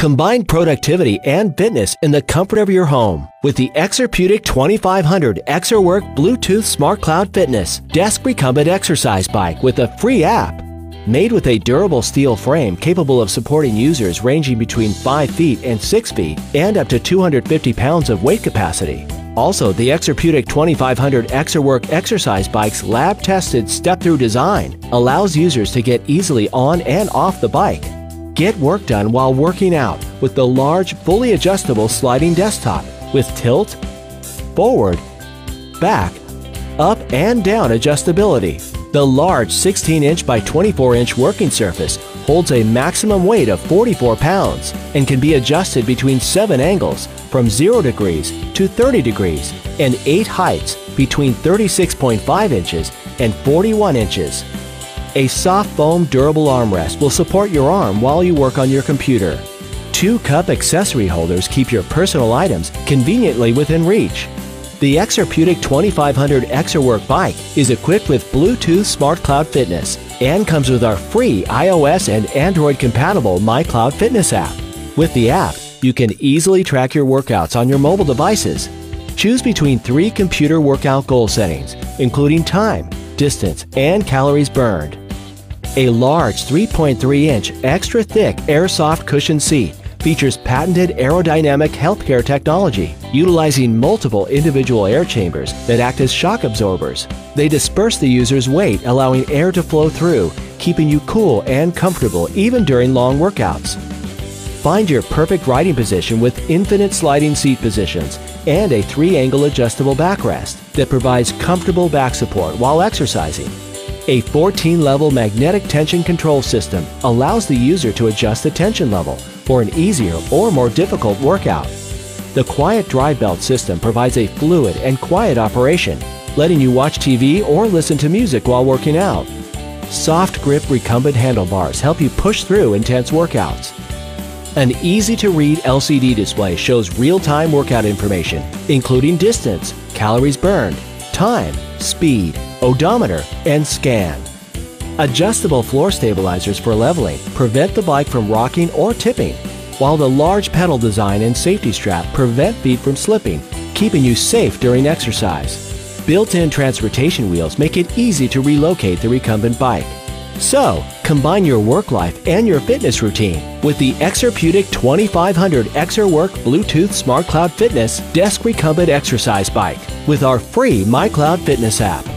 Combine productivity and fitness in the comfort of your home with the Exerpeutic 2500 ExerWork Bluetooth Smart Cloud Fitness Desk Recumbent Exercise Bike with a free app. Made with a durable steel frame capable of supporting users ranging between 5 feet and 6 feet and up to 250 pounds of weight capacity. Also, the Exerpeutic 2500 ExerWork exercise bike's lab-tested step-through design allows users to get easily on and off the bike. Get work done while working out with the large, fully adjustable sliding desktop with tilt, forward, back, up and down adjustability. The large 16-inch by 24-inch working surface holds a maximum weight of 44 pounds and can be adjusted between 7 angles from 0 degrees to 30 degrees and 8 heights between 36.5 inches and 41 inches. A soft foam durable armrest will support your arm while you work on your computer. 2 cup accessory holders keep your personal items conveniently within reach. The Exerpeutic 2500 ExerWork bike is equipped with Bluetooth Smart Cloud Fitness and comes with our free iOS and Android compatible MyCloudFitness app. With the app, you can easily track your workouts on your mobile devices. Choose between 3 computer workout goal settings, including time, distance, and calories burned. A large 3.3-inch extra thick Airsoft cushion seat features patented aerodynamic healthcare technology, utilizing multiple individual air chambers that act as shock absorbers. They disperse the user's weight, allowing air to flow through, keeping you cool and comfortable even during long workouts. Find your perfect riding position with infinite sliding seat positions and a 3-angle adjustable backrest that provides comfortable back support while exercising. A 14-level magnetic tension control system allows the user to adjust the tension level for an easier or more difficult workout. The quiet drive belt system provides a fluid and quiet operation, letting you watch TV or listen to music while working out. Soft grip recumbent handlebars help you push through intense workouts. An easy-to-read LCD display shows real-time workout information, including distance, calories burned, time, speed, odometer, and scan. Adjustable floor stabilizers for leveling prevent the bike from rocking or tipping, while the large pedal design and safety strap prevent feet from slipping, keeping you safe during exercise. Built-in transportation wheels make it easy to relocate the recumbent bike. So, combine your work life and your fitness routine with the Exerpeutic 2500 ExerWork Bluetooth Smart Cloud Fitness Desk Recumbent Exercise Bike with our free MyCloudFitness app.